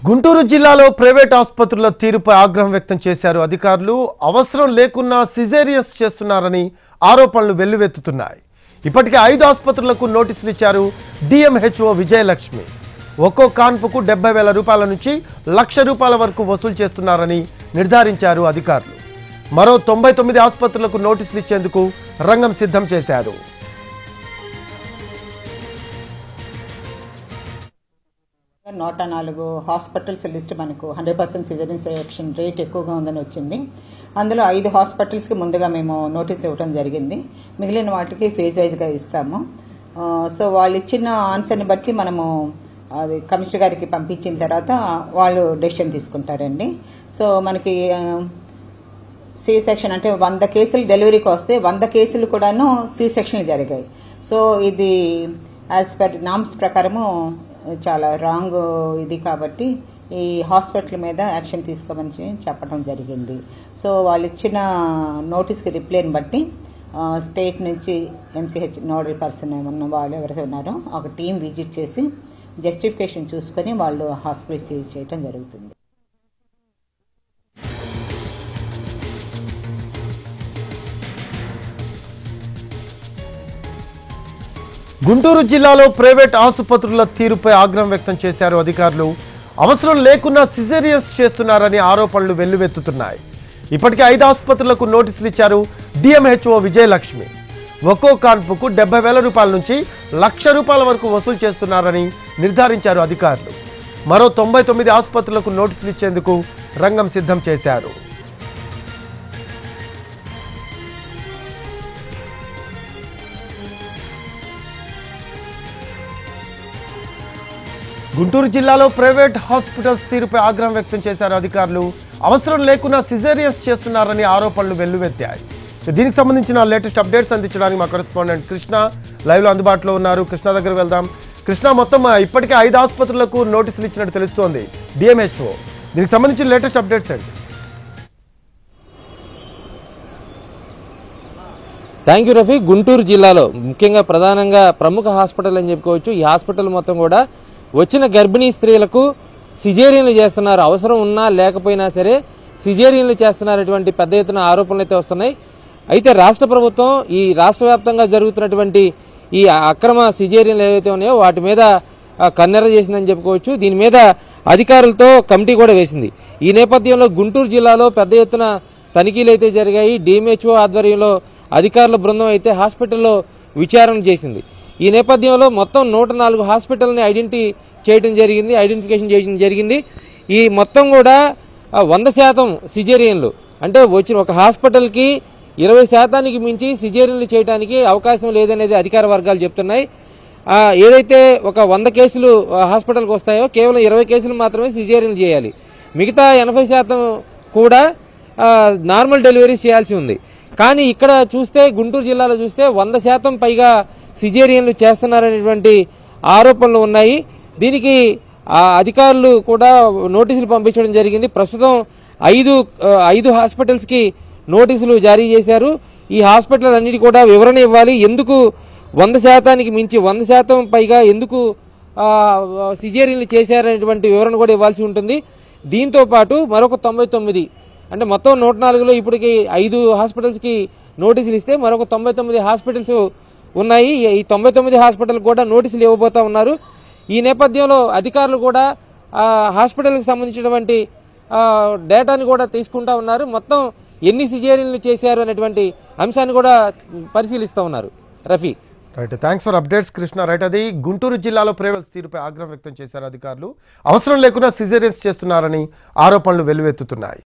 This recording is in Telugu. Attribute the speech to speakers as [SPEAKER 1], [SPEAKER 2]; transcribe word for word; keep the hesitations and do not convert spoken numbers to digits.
[SPEAKER 1] గుంటూరు జిల్లాలో ప్రైవేట్ ఆసుపత్రుల తీరుపై ఆగ్రహం వ్యక్తం చేశారు అధికారులు. అవసరం లేకున్నా సిజేరియన్స్ చేస్తున్నారని ఆరోపణలు వెల్లువెత్తుతున్నాయి. ఇప్పటికే ఐదు ఆసుపత్రులకు నోటీసులు ఇచ్చారు డిఎంహెచ్ఓ విజయలక్ష్మి. ఒక్కో కాన్పుకు డెబ్బై వేల రూపాయల నుంచి లక్ష రూపాయల వరకు వసూలు చేస్తున్నారని నిర్ధారించారు అధికారులు. మరో తొంభై తొమ్మిది ఆసుపత్రులకు నోటీసులు ఇచ్చేందుకు రంగం సిద్ధం చేశారు.
[SPEAKER 2] నూట నాలుగు హాస్పిటల్స్ లిస్ట్ మనకు hundred percent caesarean section rate ఎక్కువగా ఉందని వచ్చింది. అందులో ఐదు హాస్పిటల్స్కి ముందుగా మేము నోటీస్ ఇవ్వడం జరిగింది. మిగిలిన వాటికి ఫేజ్ వైజ్గా ఇస్తాము. సో వాళ్ళు ఇచ్చిన ఆన్సర్ని బట్టి మనము అది కమిషనర్ గారికి పంపించిన తర్వాత వాళ్ళు డెసిషన్ తీసుకుంటారండి. సో మనకి సి సెక్షన్ అంటే వంద కేసులు డెలివరీకి వస్తే వంద కేసులు కూడాను సి సెక్షన్ జరిగాయి. సో ఇది యాజ్ పర్ నామ్స్ ప్రకారము చాలా రాంగ్ ఇది కాబట్టి ఈ హాస్పిటల్ మీద యాక్షన్ తీసుకోమని చెప్పడం జరిగింది. సో వాళ్ళు ఇచ్చిన నోటీస్కి రిప్లైని బట్టి స్టేట్ నుంచి ఎంసీహెచ్ నోడల్ పర్సన్ ఉన్న వాళ్ళు ఎవరైతే ఉన్నారో ఒక టీం విజిట్ చేసి జస్టిఫికేషన్ చూసుకొని వాళ్ళు హాస్పిటల్ చేయడం జరుగుతుంది.
[SPEAKER 1] గుంటూరు జిల్లాలో ప్రైవేట్ ఆసుపత్రుల తీరుపై ఆగ్రహం వ్యక్తం చేశారు అధికారులు. అవసరం లేకున్నా సిజేరియన్స్ చేస్తున్నారని ఆరోపణలు వెల్లువెత్తుతున్నాయి. ఇప్పటికే ఐదు ఆసుపత్రులకు నోటీసులు ఇచ్చారు డిఎంహెచ్ఓ విజయలక్ష్మి. ఒక్కో కాన్పుకు డెబ్బై వేల రూపాయల నుంచి లక్ష రూపాయల వరకు వసూలు చేస్తున్నారని నిర్ధారించారు అధికారులు. మరో తొంభై తొమ్మిది ఆసుపత్రులకు నోటీసులు ఇచ్చేందుకు రంగం సిద్ధం చేశారు. గుంటూరు జిల్లాలో ప్రైవేట్ హాస్పిటల్స్ తీరుపై ఆగ్రహం వ్యక్తం చేశారు అధికారులు. అవసరం లేకున్నా సిజేరియన్స్ చేస్తున్నారని ఆరోపణలు వెల్లువెత్తాయి. దీనికి సంబంధించిన లేటెస్ట్ అప్డేట్స్ అందించడానికి మా కరెస్పాండెంట్ కృష్ణ లైవ్ లో అందుబాటులో ఉన్నారు. కృష్ణ దగ్గర వెళ్దాం. కృష్ణ, మొత్తం ఇప్పటికే ఐదు ఆసుపత్రులకు నోటీసులు ఇచ్చినట్టు తెలుస్తోంది డిఎంహెచ్ఓ. దీనికి సంబంధించిన లేటెస్ట్ అప్డేట్స్ ఏంటి?
[SPEAKER 3] Thank you Rafi. గుంటూరు జిల్లాలో ముఖ్యంగా ప్రధానంగా ప్రముఖ హాస్పిటల్ అని చెప్పుకోవచ్చు. ఈ హాస్పిటల్ మొత్తం కూడా వచ్చిన గర్భిణీ స్త్రీలకు సిజేరియన్లు చేస్తున్నారు. అవసరం ఉన్నా లేకపోయినా సరే సిజేరియన్లు చేస్తున్నటువంటి పెద్ద ఎత్తున ఆరోపణలు అయితే వస్తున్నాయి. అయితే రాష్ట్ర ప్రభుత్వం ఈ రాష్ట్ర వ్యాప్తంగా జరుగుతున్నటువంటి ఈ అక్రమ సిజేరియన్లు ఏవైతే ఉన్నాయో వాటి మీద కన్నెర చేసిందని చెప్పుకోవచ్చు. దీని మీద అధికారులతో కమిటీ కూడా వేసింది. ఈ నేపథ్యంలో గుంటూరు జిల్లాలో పెద్ద ఎత్తున తనిఖీలు అయితే జరిగాయి. డిఎంహెచ్ఓ ఆధ్వర్యంలో అధికారుల బృందం అయితే హాస్పిటల్లో విచారణ చేసింది. ఈ నేపథ్యంలో మొత్తం నూట నాలుగు హాస్పిటల్ని ఐడెంటిఫై చేయడం జరిగింది ఐడెంటిఫికేషన్ చేయడం జరిగింది. ఈ మొత్తం కూడా వంద శాతం సిజేరియన్లు అంటే వచ్చిన ఒక హాస్పిటల్కి ఇరవై శాతానికి మించి సిజేరియన్లు చేయడానికి అవకాశం లేదనేది అధికార వర్గాలు చెప్తున్నాయి. ఏదైతే ఒక వంద కేసులు హాస్పిటల్కి వస్తాయో కేవలం ఇరవై కేసులు మాత్రమే సిజేరియన్లు చేయాలి. మిగతా ఎనభై శాతం కూడా నార్మల్ డెలివరీస్ చేయాల్సి ఉంది. కానీ ఇక్కడ చూస్తే గుంటూరు జిల్లాలో చూస్తే వంద శాతం పైగా సిజేరియన్లు చేస్తున్నారనేటువంటి ఆరోపణలు ఉన్నాయి. దీనికి అధికారులు కూడా నోటీసులు పంపించడం జరిగింది. ప్రస్తుతం ఐదు ఐదు హాస్పిటల్స్కి నోటీసులు జారీ చేశారు. ఈ హాస్పిటల్ అన్నిటి కూడా వివరణ ఇవ్వాలి. ఎందుకు వంద శాతానికి మించి వంద శాతం పైగా ఎందుకు సిజేరియన్లు చేశారనేటువంటి వివరణ కూడా ఇవ్వాల్సి ఉంటుంది. దీంతో పాటు మరొక తొంభై తొమ్మిది అంటే మొత్తం నూట నాలుగులో ఇప్పటికి ఐదు హాస్పిటల్స్కి నోటీసులు ఇస్తే మరొక తొంభై తొమ్మిది హాస్పిటల్స్ ఉన్నాయి. ఈ తొంభై తొమ్మిది హాస్పిటల్ కూడా నోటీసులు ఇవ్వబోతా ఉన్నారు. ఈ నేపథ్యంలో అధికారులు కూడా హాస్పిటల్కి సంబంధించినటువంటి డేటాని కూడా తీసుకుంటా ఉన్నారు. మొత్తం ఎన్ని సిజేరియన్లు చేశారు అనేటువంటి అంశాన్ని కూడా పరిశీలిస్తూ ఉన్నారు. Rafi,
[SPEAKER 1] right, thanks for updates Krishna. Right, అది గుంటూరు జిల్లాలో ప్రైవేట్ తీరుపై ఆగ్రహం వ్యక్తం చేశారు అధికారులు. అవసరం లేకుండా సిజేరియన్స్ చేస్తున్నారని ఆరోపణలు వెల్లువెత్తుతున్నాయి.